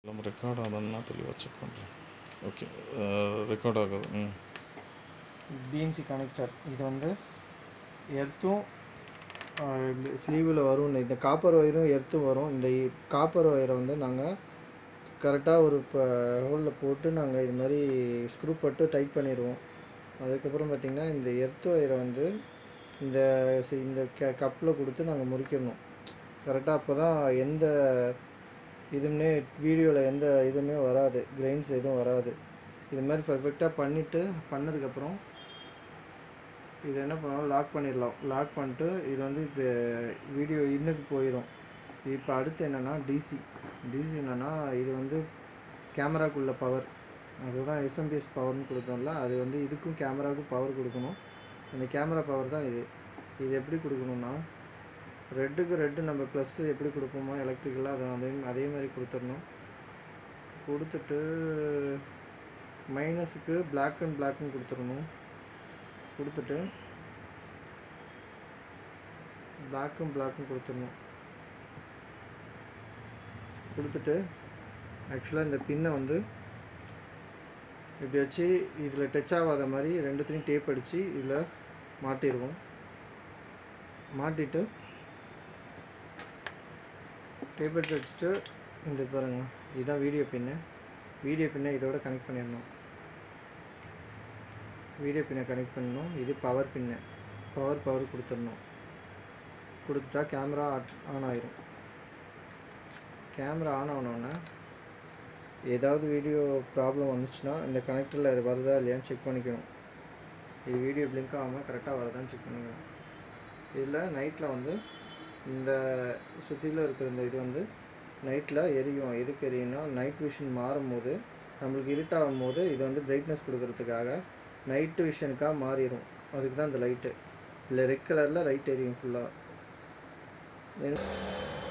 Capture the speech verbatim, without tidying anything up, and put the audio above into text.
நம்ம ரெக்கார்ட் ஆகணும்னா தெளிவாக செக் பண்ணுறேன். ஓகே, ரெக்கார்ட் ஆகுது. ம் பிஎன்சி கனெக்டர் இது வந்து எர்த்தும் ஸ்லீவில் வரும். இந்த காப்பர் ஒயரும் எர்த்தும் வரும். இந்த காப்பர் ஒயரை வந்து நாங்கள் கரெக்டாக ஒரு இப்போ ஹோலில் போட்டு நாங்கள் இது மாதிரி ஸ்க்ரூ போட்டு டைட் பண்ணிடுவோம். அதுக்கப்புறம் பார்த்திங்கன்னா இந்த எர்த்து ஒயரை வந்து இந்த இந்த க கப்பில் கொடுத்து நாங்கள் முறிக்கணும் கரெக்டாக. அப்போ தான் எந்த இதுவுமே வீடியோவில் எந்த இதுவுமே வராது, கிரெயின்ஸ் எதுவும் வராது. இது மாதிரி பர்ஃபெக்டாக பண்ணிவிட்டு பண்ணதுக்கப்புறம் இது என்ன பண்ணலாம், லாக் பண்ணிடலாம். லாக் பண்ணிட்டு இது வந்து இப்போ வீடியோ இன்னுக்கு போயிடும். இப்போ அடுத்து என்னென்னா டிசி டிசி என்னென்னா இது வந்து கேமராக்குள்ள பவர், அதுதான் எஸ்எம்பிஎஸ் பவர்னு கொடுத்தோம்ல, அது வந்து இதுக்கும் கேமராவுக்கும் பவர் கொடுக்கணும். இந்த கேமரா பவர் தான் இது. இது எப்படி கொடுக்கணுன்னா, ரெட்டுக்கு ரெட்டு நம்ம ப்ளஸ்ஸு எப்படி கொடுப்போமோ எலக்ட்ரிக்கலாக அதை அதே அதே மாதிரி கொடுத்துடணும். கொடுத்துட்டு மைனஸுக்கு பிளாக் அண்ட் பிளாக்குன்னு கொடுத்துடணும். கொடுத்துட்டு பிளாக்கும் பிளாக்கும் கொடுத்துடணும். கொடுத்துட்டு ஆக்சுவலாக இந்த பின்னை வந்து இப்படி வச்சு இதில் டச் ஆகாத மாதிரி ரெண்டுத்தையும் டேப் அடித்து இதில் மாட்டிடுவோம். மாட்டிட்டு டேப் அடித்து வச்சுட்டு இந்த பாருங்க, இதுதான் வீடியோ பின்னு. வீடியோ பின்னை இதோட கனெக்ட் பண்ணிடணும். வீடியோ பின்னை கனெக்ட் பண்ணணும். இது பவர் பின்னு, பவர் பவர் கொடுத்துடணும். கொடுத்துட்டா கேமரா ஆன் ஆயிரும். கேமரா ஆன் ஆனோடனே ஏதாவது வீடியோ ப்ராப்ளம் வந்துச்சுன்னா இந்த கனெக்டரில் வருதா இல்லையான்னு செக் பண்ணிக்கணும். இது வீடியோ பிளிங்க் ஆகாமல் கரெக்டாக வருதான்னு செக் பண்ணிக்கணும். இதில் நைட்டில் வந்து இந்த சுற்றியில் இருக்கிற இந்த இது வந்து நைட்டில் எரியும். எதுக்கு எரியும்னா, நைட் விஷன் மாறும் போது நம்மளுக்கு இருட்டாகும் போது இது வந்து பிரைட்னஸ் கொடுக்கறதுக்காக நைட்டு விஷனுக்காக மாறிடும். அதுக்கு தான் இந்த லைட்டு. இதில் ரெட் கலரில் லைட் எரியும் ஃபுல்லாக.